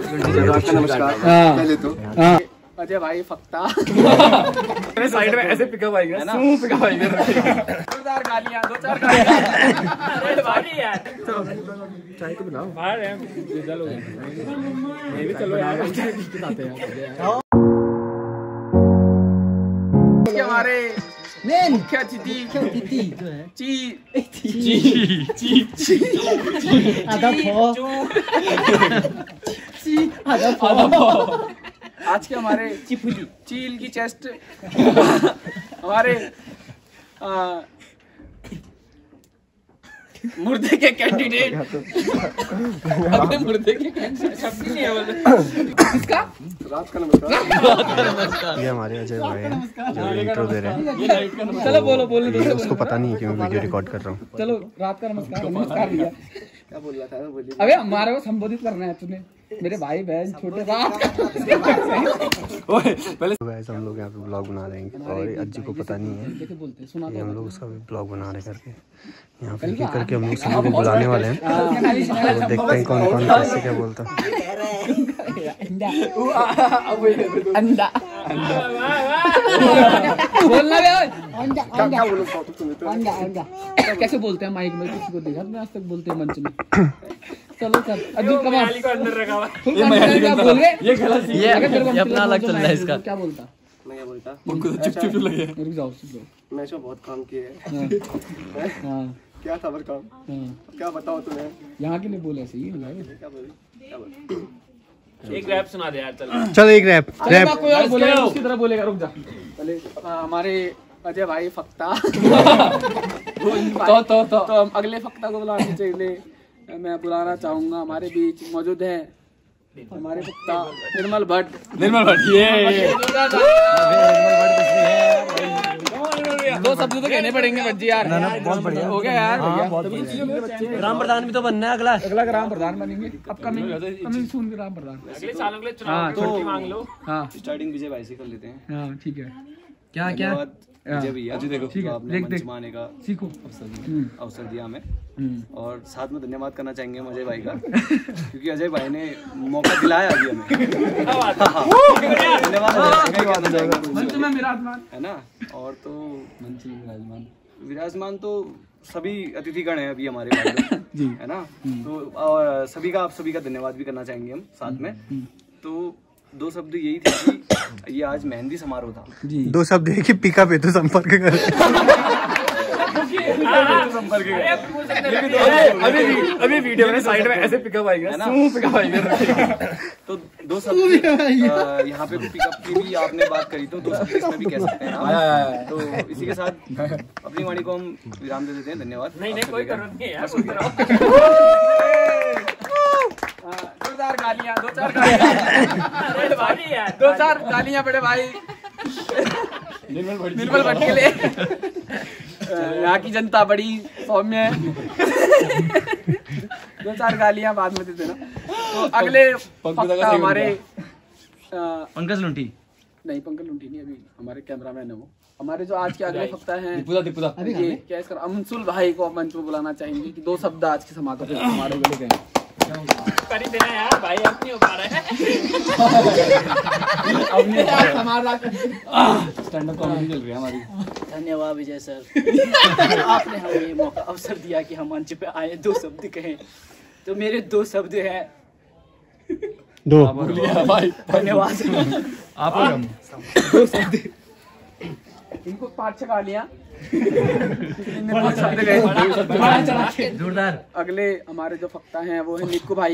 नमस्कार। पहले तो अजय भाई फक्ता साइड में ऐसे पिकअप आएगा ना, पिकअप आएगा। दो चार गालियां। अरे भाई यार तो चाय तो पिलाओ। चलो ये भी चलो यार, हमारे मुख्य अतिथि आज के हमारे चील की चेस्ट हमारे मुर्दे के कैंडिडेट अपने मुर्दे के किसका रात का नमस्कार। ये हमारे अजय भाई हैं जो इंट्रो दे रहे हैं। चलो बोलो ये उसको पता नहीं है कि मैं वीडियो रिकॉर्ड कर रहा हूँ। चलो रात का नमस्कार भैया। क्या बोल रहा था? अबे हमारे को संबोधित करना है तूने, मेरे भाई बहन छोटे रात का। पहले हम लोग यहाँ पे ब्लॉग बना रहे हैं और अज्जू को पता नहीं है, ये हम लोग उसका भी ब्लॉग बना रहे करके यहाँ पे करके हम लोग सभी को बुलाने वाले हैं। तो देखते हैं कौन कौन कैसे क्या बोलता है। कैसे बोलते हैं माइक में? किसी को देखा आज तक बोलते हैं मंच में। चलो सर अभी कमाल को अंदर रखा हुआ क्या बोल रहे? ये गलत है, ये अपना अलग चल रहा है इसका। क्या बोलता? मैं क्या बोलता? चुप लगे। रुक जाओ मैं तो बहुत काम किए हैं। क्या था पर काम? क्या बताओ तुम्हें? यहाँ के लिए बोले सही है। एक रैप सुना दे यार। चल एक रैप कोई और बोलेगा उसकी तरह बोलेगा। रुक जा पहले हमारे अजय भाई फक्ता तो हम अगले फक्ता को बुलाने चाहिए। मैं बुलाना चाहूंगा, हमारे बीच मौजूद है हमारे फक्ता निर्मल भट्ट। दो शब्द तो कहने पड़ेंगे बच्चे यार। बहुत बढ़िया हो गया यार। ग्राम प्रधान भी तो बनना है। अगला ग्राम प्रधान बनेंगे। अपकमिंग सून ग्राम प्रधान। अगले सालों के लिए चुनाव छुट्टी मांग लो। हाँ स्टार्टिंग विजय भाई से कर लेते हैं। हाँ ठीक है। क्या विजय भैया देखो आपने मंच में आने का सीखो अवसर दिया हमें, और साथ में धन्यवाद करना चाहेंगे हम अजय भाई का, क्योंकि अजय भाई ने मौका दिलाया अभी हमें। धन्यवाद है ना। और तो विराजमान तो सभी अतिथिगण हैं अभी हमारे पास है ना। तो और सभी का आप सभी का धन्यवाद भी करना चाहेंगे हम साथ में। तो दो शब्द यही थे कि ये आज मेहंदी समारोह था। दो शब्द है कि पिकअप है तो संपर्क कर। अभी वीडियो में साइड में ऐसे पिकअप आएगा ना, पिकअप आएगा। तो दो शब्द यहाँ पे पिकअप की भी आपने बात करी, तो दो शब्द इसमें भी कह सकते हैं। तो इसी के साथ अपनी वाणी को हम विराम दे देते हैं। धन्यवाद। नहीं कोई जरूरत नहीं है यार। दो चार गालियां। दो चार गालियां बड़े भाई निर्मल भट्ट के लिए। यहाँ की जनता बड़ी सौम्य है। दो चार गालियां बाद में दे देना। तो अगले हमारे पंकज लुंठी नहीं, पंकज लुंठी नहीं, अभी हमारे कैमरामैन है वो। हमारे जो आज के अगले फक्ता हैं ये क्या इसका अंशुल भाई को मंच में बुलाना चाहेंगे कि दो शब्द आज के समारोह पे हमारे बोले गए। कर ही देना यार भाई, अब नहीं हो पा रहा है। स्टैंड अप कॉमेडी चल रही है हमारी। धन्यवाद विजय सर, आपने हमें ये मौका अवसर दिया कि हम मंच पे आए, दो शब्द कहें। तो मेरे दो शब्द हैं। दो भाई धन्यवाद। आप दो शब्द इनको 5-6 गालियां। जोरदार। अगले हमारे जो फक्ता हैं वो है निक्कू भाई।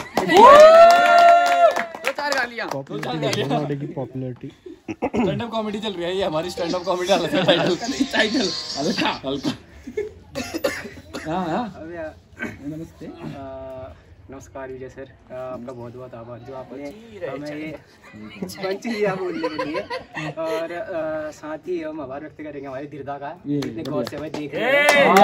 दो चार गालियां। पॉपुलरिटी स्टैंड अप कॉमेडी चल रही है ये हमारी। स्टैंड अप कॉमेडी टाइटल हाँ। नमस्ते। नमस्कार विजय सर, आपका बहुत बहुत आभार जो आपने हमें ये मंच दिया बोलने के लिए। और साथ ही हम आभार व्यक्त करेंगे हमारे धीरता का, इतने गौर से हमें देख रहे हैं।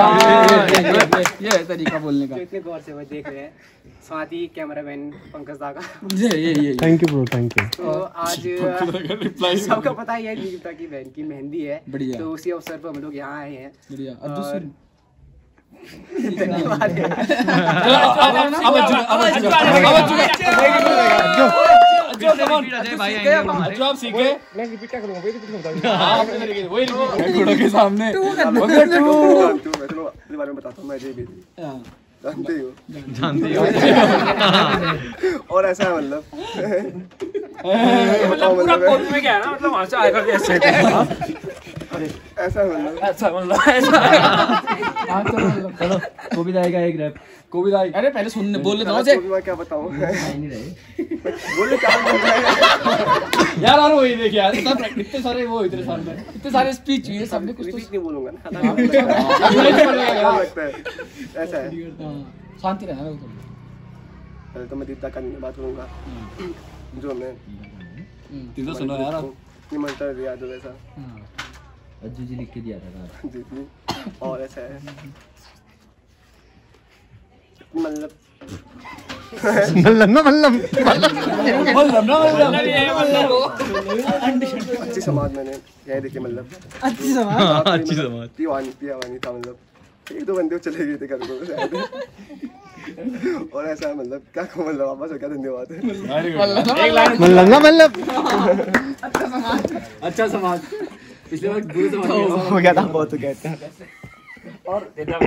ये तरीका बोलने का, इतने गौर से हमें देख रहे हैं। साथ ही कैमरामैन पंकज दा का thank you bro, thank you. तो आज सबका पता ही है धीरता की बहन की मेहंदी है, तो उसी अवसर पर हम लोग यहाँ आए हैं। धन्यवाद। जो आप सीखे मैं रिपीट क्या करूंगा, वही रिपीट करूंगा। हां अपने तरीके से वही रिपीट घोड़ों के सामने तू मैं बारे में बताता हूं। मैं जे भी जानते हो और ऐसा है मतलब पूरा कोट में क्या है ना, मतलब वहां से आएगा कैसे ऐसा मतलब चलो कोबी दाई का एक रैप। कोबी दाई अरे पहले सुनने बोलने दो मुझे, मैं क्या बताऊं बोले क्या यार। और वही देख यार, इतने सारे वो इतने साल में इतने सारे स्पीच हुए, सबने कुछ तो नहीं बोलूंगा ना। लगता है ऐसा है। शांति रहना। पहले तो मैं दीदा का बात करूंगा जो मैं तीनों सुनो यार आप निमंत्रण दिया जो वैसा अज्जू जी लिख के दिया था जी और ऐसा है मतलब अच्छी समाज मैंने यही देखी मतलब अच्छी समाज दीवानी था मतलब एक दो बंदे चले गए थे घर को और ऐसा मतलब क्या कहूँ मतलब वापस क्या धन्यवाद है मतलब अच्छा समाज पिछले बार बुरे समाज हो गया था बहुत कहते हैं और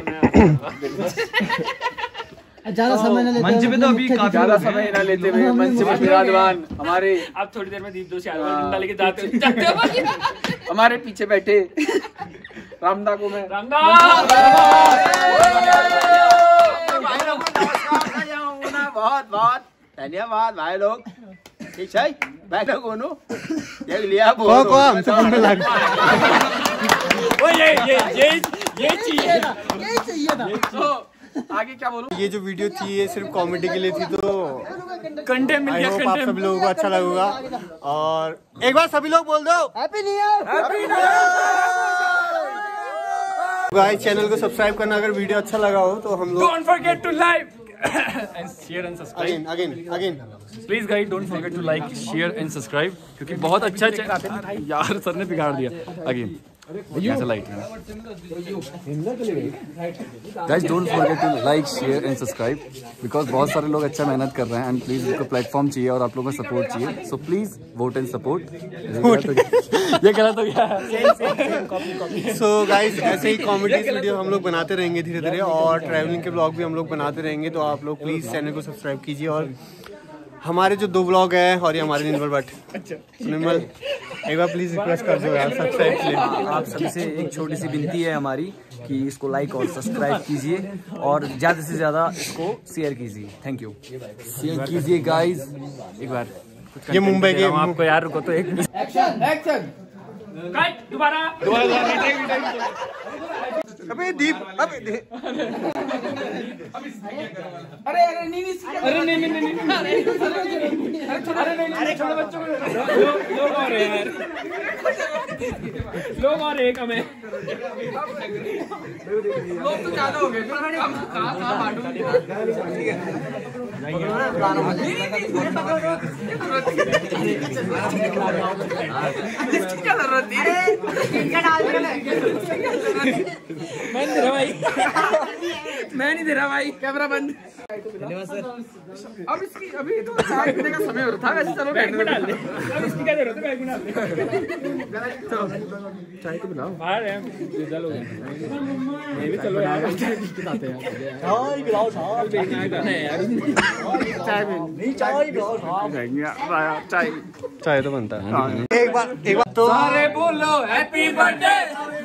ज्यादा समय न लेते मंच पे तो अभी काफी ज्यादा समय न लेते हुए मंच पे विराजमान हमारे आप थोड़ी देर में दीप दोषी डंडा लेके जाते हो हमारे पीछे बैठे रामदा को मैं बहुत बहुत धन्यवाद भाई लोग। ठीक है बैठो कोनू देख लिया वो ये चाहिए था। आगे क्या बोलूं, ये जो वीडियो थी ये सिर्फ कॉमेडी के लिए थी, तो कंटेंट मिल गया। आप सभी लोगों को अच्छा लगेगा और एक बार सभी लोग बोल दो happy new year. Guys channel को सब्सक्राइब करना अगर वीडियो अच्छा लगा हो तो हम लोग don't forget to like and share and subscribe again please guys don't forget to like share and subscribe क्योंकि बहुत अच्छा यार सर ने बिगाड़ दिया अगेन कैसा लाइट है guys. Don't forget to like share and subscribe because बहुत सारे लोग अच्छा मेहनत कर रहे हैं एंड प्लीज उनको प्लेटफॉर्म चाहिए और आप लोगों को सपोर्ट चाहिए, so please vote and support. ये गलत हो गया। सो गाइस ऐसे ही कॉमेडी वीडियो हम लोग बनाते रहेंगे धीरे धीरे और ट्रैवलिंग के ब्लॉग भी हम लोग बनाते रहेंगे, तो आप लोग प्लीज चैनल को सब्सक्राइब कीजिए। और हमारे जो 2 ब्लॉग हैं और ये हमारे निर्मल भट्ट निर्मल एक बार प्लीज रिक्वेस्ट कर दो यार सब्सक्राइब के लिए। आप सभी से एक छोटी सी विनती है हमारी कि इसको लाइक और सब्सक्राइब कीजिए और ज़्यादा से ज़्यादा इसको शेयर कीजिए। Thank you. शेयर कीजिए गाइस। एक बार ये मुंबई के आपको यार रुको तो एक एक्शन कट दोबारा अबे दीप अबे अरे नहीं छोड़ो बच्चों को। लोग और एक हमें लोग तो ज्यादा हो गए कहाँ बांटूंगी। क्या जरूरत थी मैं नहीं दे रहा भाई कैमरा बंद। धन्यवाद सर। अब इसकी अभी तो चाय पीने का समय हो रहा था वैसे। चलो बैग में डाल दे। अब इसकी क्या जरूरत है, बैग में डाल दे। चाय तो पिलाओ। बाहर है चलो ये भी चलो यार चाय पिलाओ साहब। चाय तो बनता है। एक बार तो सारे बोलो हैप्पी बर्थडे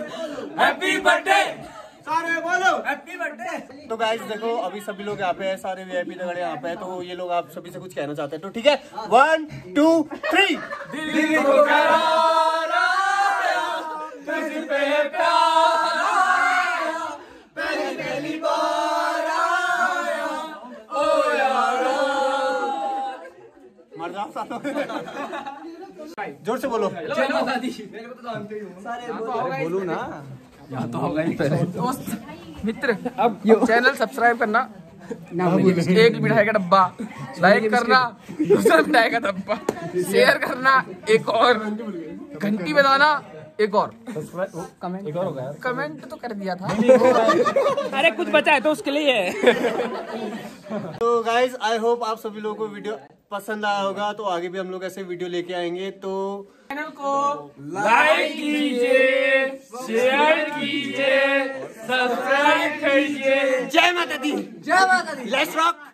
सारे बोलो हैप्पी बर्थडे। तो गाइस देखो अभी सभी लोग यहाँ पे है, सारे वीआईपी दगड़े यहाँ पे है, तो ये लोग आप सभी से कुछ कहना चाहते हैं तो ठीक है 1 2 3 दिल को करार आया तुझ पे प्यार आया पहली बार आया ओ यारा। मर जाओ सालों जोर से बोलो। बोलू ना यहाँ तो होगा ही पहले। दोस्त मित्र अब चैनल सब्सक्राइब करना, एक मिठाई का डब्बा लाइक करना, दूसरा मिठाई का डब्बा शेयर करना, एक और घंटी बजाना, एक और कमेंट तो कर दिया था। अरे कुछ बचा है तो उसके लिए है। तो गाइस आई होप आप सभी लोगों को वीडियो पसंद आया होगा तो आगे भी हम लोग ऐसे वीडियो लेके आएंगे। तो चैनल को लाइक कीजिए, शेयर कीजिए, सब्सक्राइब कीजिए। जय माता दी, जय माता दी, लेट्स रॉक।